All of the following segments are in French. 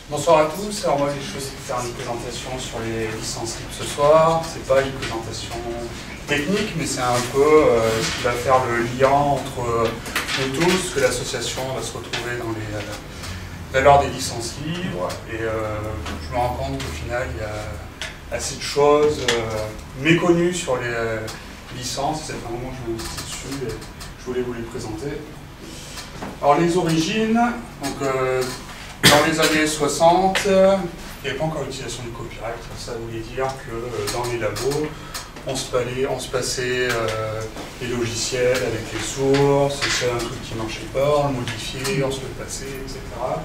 Bonsoir à tous. Alors moi j'ai choisi de faire une présentation sur les licences libres ce soir. C'est pas une présentation technique, mais c'est un peu ce qui va faire le lien entre nous tous, que l'association va se retrouver dans les valeurs des licences libres. Et je me rends compte qu'au final il y a assez de choses méconnues sur les licences. C'est un moment que je m'investis dessus et je voulais vous les présenter. Alors les origines, donc dans les années 60, il n'y avait pas encore l'utilisation du copyright. Ça voulait dire que dans les labos, on se passait les logiciels avec les sources, s'il y avait un truc qui ne marchait pas, on le modifiait, on se le passait, etc.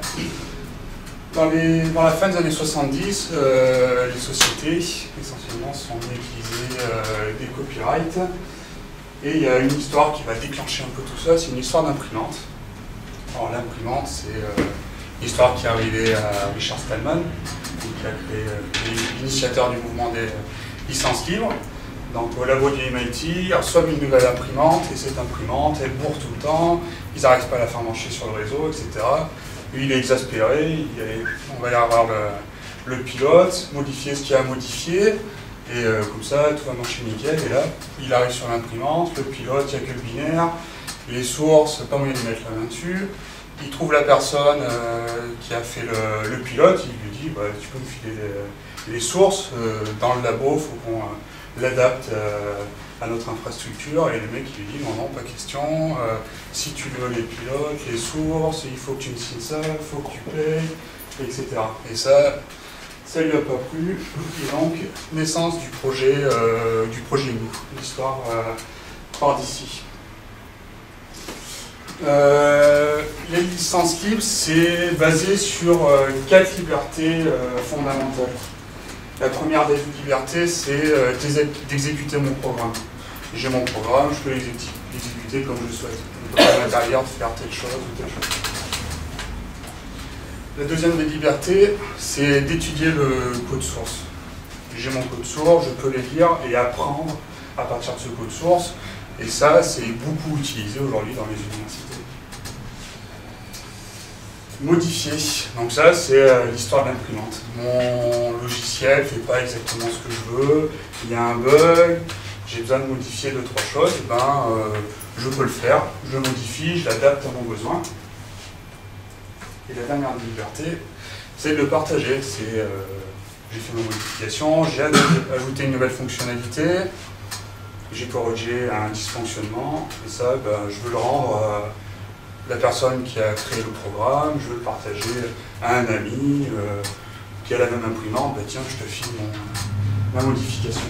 Dans la fin des années 70, les sociétés, essentiellement, sont mis à utiliser des copyrights. Et il y a une histoire qui va déclencher un peu tout ça, c'est une histoire d'imprimante. Alors l'imprimante, c'est l'histoire qui est arrivée à Richard Stallman, qui a créé l'initiateur du mouvement des licences libres. Donc au labo du MIT, ils reçoivent une nouvelle imprimante, et cette imprimante, elle bourre tout le temps, ils n'arrivent pas à la faire marcher sur le réseau, etc. Lui, il est exaspéré, on va y avoir le pilote, modifier ce qu'il y a à modifier, et comme ça, tout va marcher nickel. Et là, il arrive sur l'imprimante, le pilote, il n'y a que le binaire, les sources, pas moyen de mettre la main dessus. Il trouve la personne qui a fait le pilote, il lui dit bah, tu peux me filer les sources, dans le labo, il faut qu'on l'adapte à notre infrastructure. Et le mec il lui dit non, pas question, si tu veux les pilotes, les sources, il faut que tu me signes ça, il faut que tu payes, etc. Et ça lui a pas plu, et donc naissance du projet Nous. L'histoire part d'ici. Les licences libres, c'est basé sur 4 libertés fondamentales. La première des libertés, c'est d'exécuter mon programme. J'ai mon programme, je peux l'exécuter comme je souhaite. Je peux pas m'interdire de faire telle chose ou telle chose. La deuxième des libertés, c'est d'étudier le code source. J'ai mon code source, je peux les lire et apprendre à partir de ce code source. Et ça, c'est beaucoup utilisé aujourd'hui dans les universités. Modifier. Donc ça, c'est l'histoire de l'imprimante. Mon logiciel ne fait pas exactement ce que je veux, il y a un bug, j'ai besoin de modifier 2-3 choses, et je peux le faire, je modifie, je l'adapte à mon besoin. Et la dernière liberté, c'est de le partager. J'ai fait ma modification, j'ai ajouté une nouvelle fonctionnalité, j'ai corrigé un dysfonctionnement, et ça, je veux le rendre à la personne qui a créé le programme, je veux le partager à un ami qui a la même imprimante, tiens, je te file ma modification.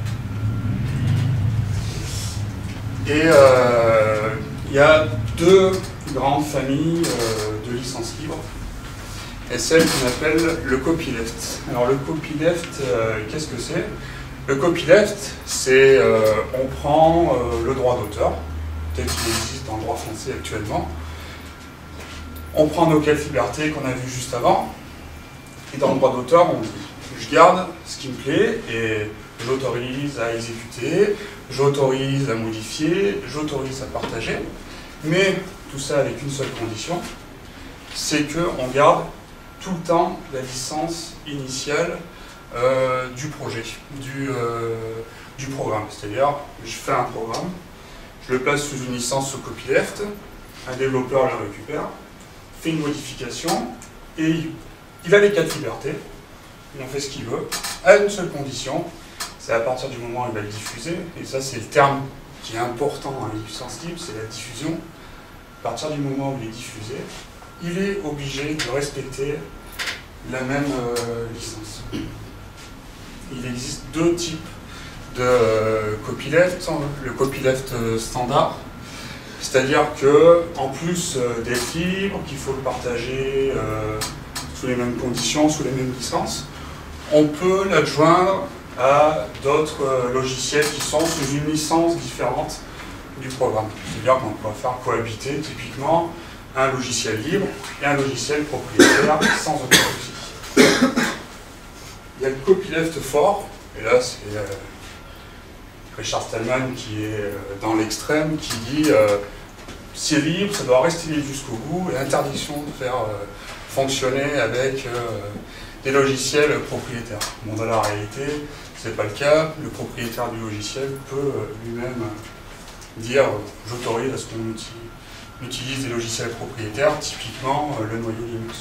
Et il y a 2 grandes familles de licences libres, et celle qu'on appelle le copyleft. Alors le copyleft, qu'est-ce que c'est? Le copyleft, c'est on prend le droit d'auteur, tel qu'il existe dans le droit français actuellement, on prend nos 4 libertés qu'on a vues juste avant, et dans le droit d'auteur, on dit je garde ce qui me plaît et j'autorise à exécuter, j'autorise à modifier, j'autorise à partager, mais tout ça avec une seule condition, c'est qu'on garde tout le temps la licence initiale du projet, du programme. C'est-à-dire, je fais un programme, je le place sous une licence sous copyleft, un développeur le récupère, fait une modification, et il a les 4 libertés, il en fait ce qu'il veut, à une seule condition, c'est à partir du moment où il va le diffuser, et ça c'est le terme qui est important dans les licences libres, c'est la diffusion. À partir du moment où il est diffusé, il est obligé de respecter la même licence. Il existe 2 types de copyleft. Le copyleft standard, c'est-à-dire que en plus d'être libre, qu'il faut le partager sous les mêmes conditions, sous les mêmes licences, on peut l'adjoindre à d'autres logiciels qui sont sous une licence différente du programme. C'est-à-dire qu'on peut faire cohabiter typiquement un logiciel libre et un logiciel propriétaire sans aucun souci. Il y a le copyleft fort, et là c'est Richard Stallman qui est dans l'extrême, qui dit c'est libre, ça doit rester libre jusqu'au bout, et interdiction de faire fonctionner avec des logiciels propriétaires. Bon, dans la réalité, ce n'est pas le cas. Le propriétaire du logiciel peut lui-même dire j'autorise à ce qu'on utilise des logiciels propriétaires, typiquement le noyau Linux.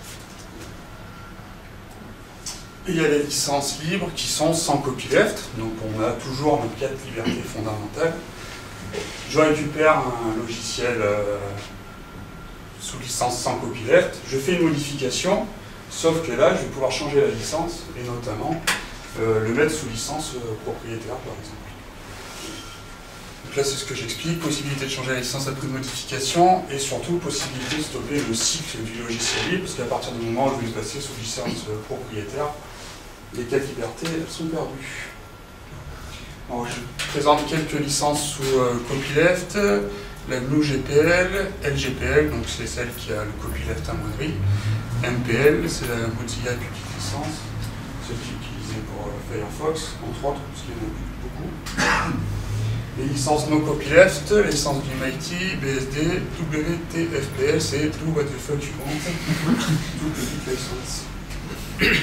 Et il y a les licences libres qui sont sans copyleft, donc on a toujours nos 4 libertés fondamentales. Je récupère un logiciel sous licence sans copyleft, je fais une modification, sauf que là je vais pouvoir changer la licence et notamment le mettre sous licence propriétaire par exemple. Donc là c'est ce que j'explique, possibilité de changer la licence après une modification et surtout possibilité de stopper le cycle du logiciel libre parce qu'à partir du moment où je vais passer sous licence propriétaire, les 4 libertés elles sont perdues. Alors, je présente quelques licences sous copyleft. La GNU GPL, LGPL, donc c'est celle qui a le copyleft amoindri. MPL, c'est la Mozilla Public License, celle qui est utilisée pour Firefox, entre autres, parce qu'il y en a beaucoup. Les licences no copyleft, les licences du MIT, BSD, WTFPL, c'est Do What the Fuck You Want, Do Public License.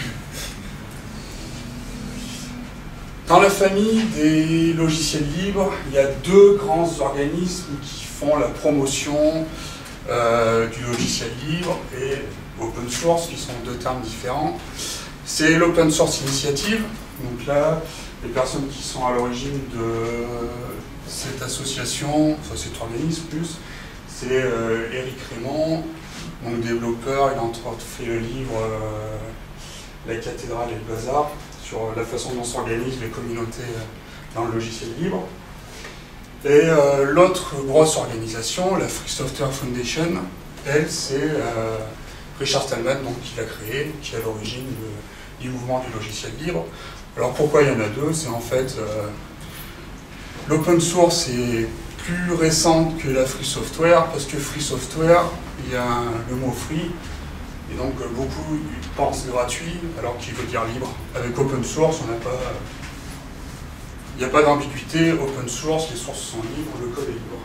Dans la famille des logiciels libres, il y a 2 grands organismes qui font la promotion du logiciel libre et open source, qui sont 2 termes différents. C'est l'Open Source Initiative, donc là, les personnes qui sont à l'origine de cette association, enfin cet organisme plus, c'est Eric Raymond, donc développeur, il a entre autres fait le livre La cathédrale et le bazar, sur la façon dont s'organisent les communautés dans le logiciel libre. Et l'autre grosse organisation, la Free Software Foundation, elle, c'est Richard Stallman donc, qui l'a créée, qui est à l'origine du mouvement du logiciel libre. Alors pourquoi il y en a 2? C'est en fait l'open source est plus récente que la free software, parce que free software, il y a le mot free, et donc beaucoup pensent gratuit, alors qu'il veut dire libre. Avec open source, il n'y a pas d'ambiguïté, open source, les sources sont libres, le code est libre.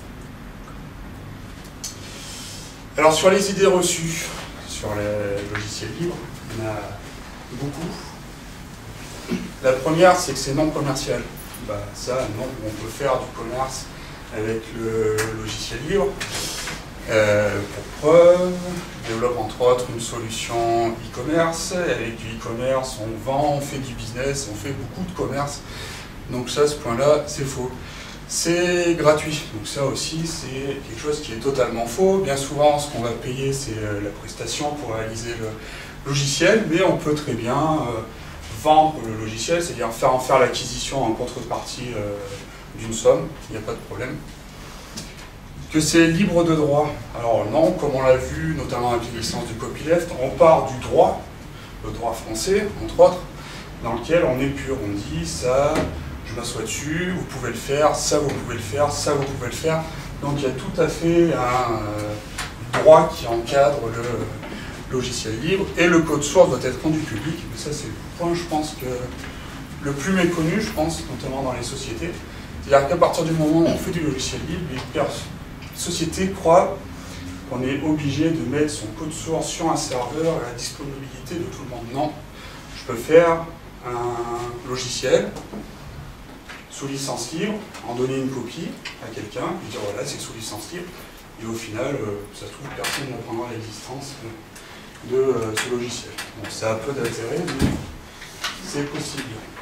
Alors sur les idées reçues, sur les logiciels libres, il y en a beaucoup. La première, c'est que c'est non commercial. Bah, ça, non, on peut faire du commerce avec le logiciel libre. Pour preuve, je développe entre autres une solution e-commerce. Avec du e-commerce, on vend, on fait du business, on fait beaucoup de commerce. Donc ça, ce point-là, c'est faux. C'est gratuit. Donc ça aussi, c'est quelque chose qui est totalement faux. Bien souvent, ce qu'on va payer, c'est la prestation pour réaliser le logiciel, mais on peut très bien vendre le logiciel, c'est-à-dire en faire l'acquisition en contrepartie d'une somme, il n'y a pas de problème. Que c'est libre de droit. Alors non, comme on l'a vu, notamment avec les licences du copyleft, on part du droit, le droit français, entre autres, dans lequel on est pur. On dit ça, je m'assois dessus, vous pouvez le faire, ça vous pouvez le faire, ça vous pouvez le faire. Donc il y a tout à fait un droit qui encadre le logiciel libre, et le code source doit être rendu public. Mais ça, c'est le point, je pense, que le plus méconnu, je pense, notamment dans les sociétés. C'est-à-dire qu'à partir du moment où on fait du logiciel libre, les sociétés croient qu'on est obligé de mettre son code source sur un serveur à la disponibilité de tout le monde. Non, je peux faire un logiciel sous licence libre, en donner une copie à quelqu'un, et dire voilà, c'est sous licence libre, et au final, ça se trouve, personne n'apprendra l'existence de ce logiciel. Donc ça a peu d'intérêt, mais c'est possible.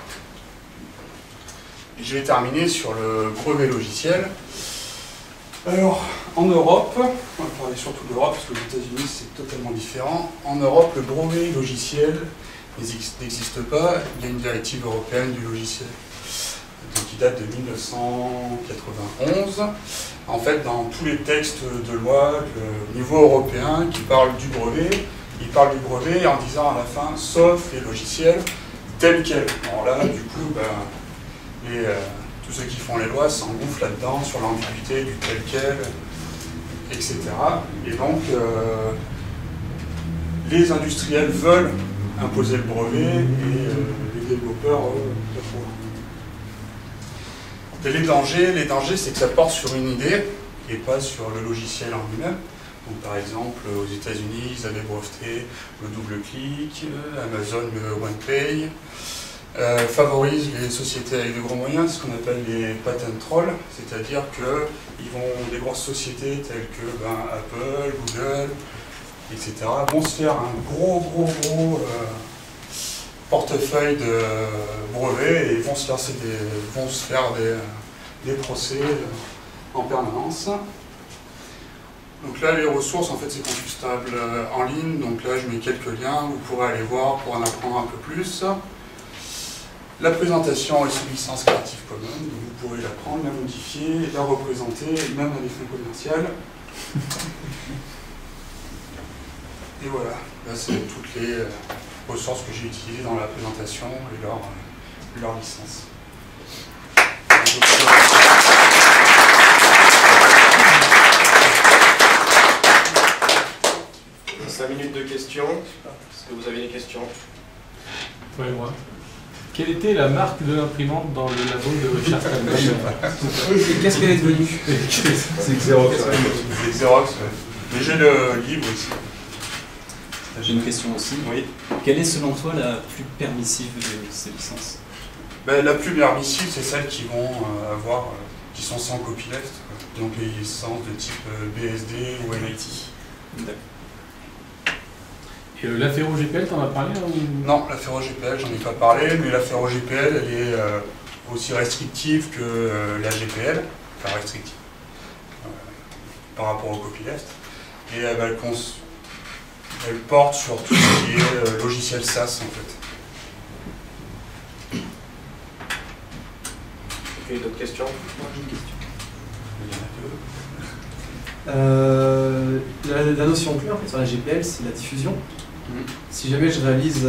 Et je vais terminer sur le brevet logiciel. Alors, en Europe, on va parler surtout d'Europe, parce que aux États-Unis c'est totalement différent. En Europe, le brevet logiciel n'existe pas. Il y a une directive européenne du logiciel qui date de 1991. En fait, dans tous les textes de loi au niveau européen qui parlent du brevet, ils parlent du brevet en disant à la fin, sauf les logiciels tels quels. Alors là, du coup, tous ceux qui font les lois s'engouffrent là-dedans sur l'ambiguïté du tel quel, etc. Et donc, les industriels veulent imposer le brevet et les développeurs l'approuvent. Les dangers, c'est que ça porte sur une idée et pas sur le logiciel en lui-même. Donc, par exemple, aux États-Unis, ils avaient breveté le double-clic, Amazon le OnePay, favorise les sociétés avec de gros moyens, ce qu'on appelle les patent trolls, c'est-à-dire que des grosses sociétés telles que Apple, Google, etc. vont se faire un gros portefeuille de brevets et vont se faire des procès en permanence. Donc là, les ressources, en fait, c'est consultable en ligne. Donc là, je mets quelques liens, vous pourrez aller voir pour en apprendre un peu plus. La présentation est sous licence Creative Commons, donc vous pourrez la prendre, la modifier, la représenter, même à des fins commerciales. Et voilà, là c'est toutes les ressources que j'ai utilisées dans la présentation et leur licence. 5 minutes de questions. Est-ce que vous avez des questions? Oui, moi. Quelle était la marque de l'imprimante dans le labo de Richard Stallman? Et qu'est-ce qu'elle est devenue? C'est Xerox. C'est Xerox, ouais. Mais j'ai le livre ici. J'ai une question aussi. Oui. Quelle est selon toi la plus permissive de ces licences? La plus permissive, c'est celles qui vont qui sont sans copyleft, donc les licences de type BSD ou MIT. D'accord. Et l'Affairo GPL, t'en as parlé ou... Non, l'Affairo GPL, j'en ai pas parlé, mais l'Affairo GPL, elle est aussi restrictive que la GPL, enfin restrictive, par rapport au copyleft. Et elle porte sur tout ce qui est logiciel SaaS en fait. Ok, d'autres questions? Moi j'ai une question. Il y en a deux. La notion clé en fait sur la GPL, c'est la diffusion. Si jamais je réalise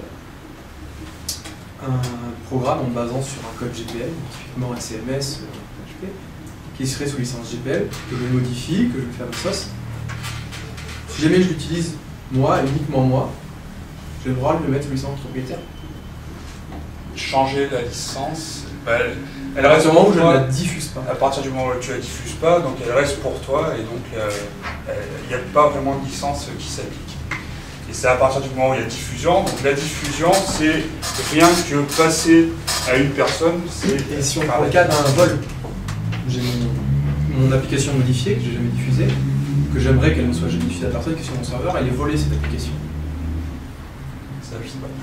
un programme en me basant sur un code GPL, typiquement un CMS, PHP, qui serait sous licence GPL, que je modifie, que je fais à ma sauce, si jamais je l'utilise moi, et uniquement moi, j'ai le droit de le mettre sous licence propriétaire. Changer la licence, elle À reste partir du moment où pour je ne toi. la diffuse pas. À partir du moment où tu la diffuses pas, donc elle reste pour toi et donc il n'y a pas vraiment de licence qui s'applique. Et c'est à partir du moment où il y a diffusion. Donc la diffusion, c'est rien que passer à une personne. Et si on prend le cas d'un vol, j'ai mon application modifiée que j'ai jamais diffusée, que j'aimerais qu'elle ne soit jamais diffusée à personne, que sur mon serveur, elle est volée cette application. Ça, je sais pas.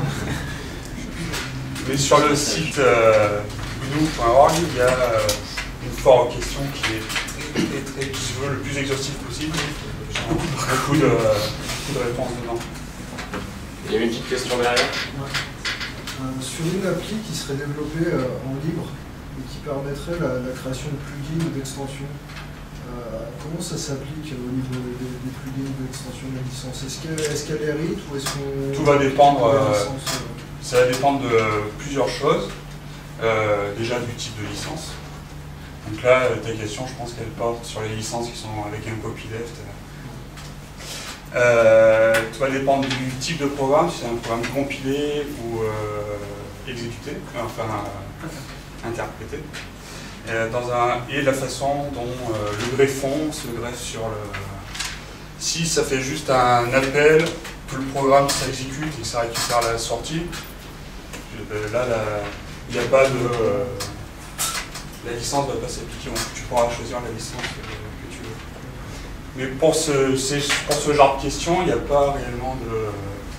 Mais sur le site gnu.org, il y a une foire aux questions qui se veut le plus exhaustif possible. Beaucoup de réponses dedans. Il y avait une petite question derrière. Sur une appli qui serait développée en libre et qui permettrait la création de plugins ou d'extensions, comment ça s'applique au niveau des plugins ou d'extensions de la licence? Est-ce qu'elle hérite ou est-ce qu'on... Tout va dépendre, licence, ça va dépendre de plusieurs choses. Déjà du type de licence. Donc là, ta question, je pense qu'elle porte sur les licences qui sont avec un copyleft. Tout va dépendre du type de programme, si c'est un programme compilé ou exécuté, enfin interprété. Et la façon dont le greffon se greffe sur le... Si ça fait juste un appel, que le programme s'exécute et que ça récupère la sortie, là, il n'y a pas de... la licence ne va pas s'appliquer, donc tu pourras choisir la licence que tu veux. Mais pour ce genre de questions, il n'y a pas réellement de...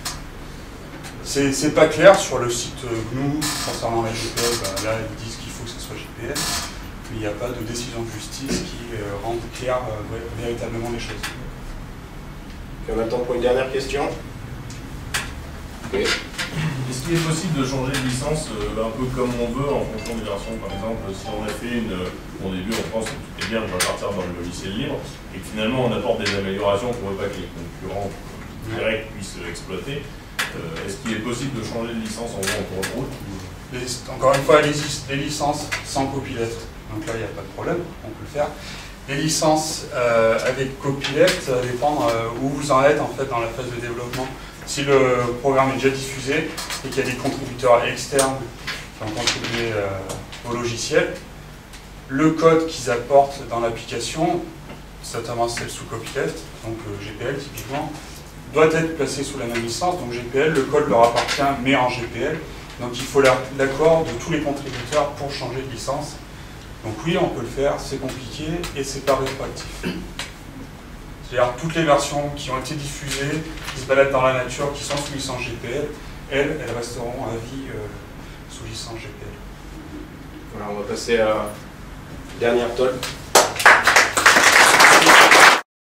C'est pas clair sur le site GNU concernant la GPL, là ils disent qu'il faut que ce soit GPL, mais il n'y a pas de décision de justice qui rende clair véritablement les choses. Et on a le temps pour une dernière question. Oui. Est-ce qu'il est possible de changer de licence un peu comme on veut en fonction des versions? Par exemple, si on a fait au début on pense que tout est bien, on va partir dans le logiciel libre, et que finalement on apporte des améliorations pour ne pas que les concurrents directs puissent exploiter, est-ce qu'il est possible de changer de licence en cours de route? Encore une fois, les licences sans copyleft, donc là il n'y a pas de problème, on peut le faire. Les licences avec copyleft, ça va dépendre où vous en êtes en fait dans la phase de développement. Si le programme est déjà diffusé et qu'il y a des contributeurs externes qui ont contribué au logiciel, le code qu'ils apportent dans l'application notamment celle sous copyleft, donc GPL typiquement, doit être placée sous la même licence, donc GPL, le code leur appartient mais en GPL, donc il faut l'accord de tous les contributeurs pour changer de licence. Donc oui, on peut le faire, c'est compliqué et c'est pas rétroactif. C'est-à-dire toutes les versions qui ont été diffusées, qui se baladent dans la nature, qui sont sous licence GPL, elles resteront à vie sous licence GPL. Voilà, on va passer à la dernière talk.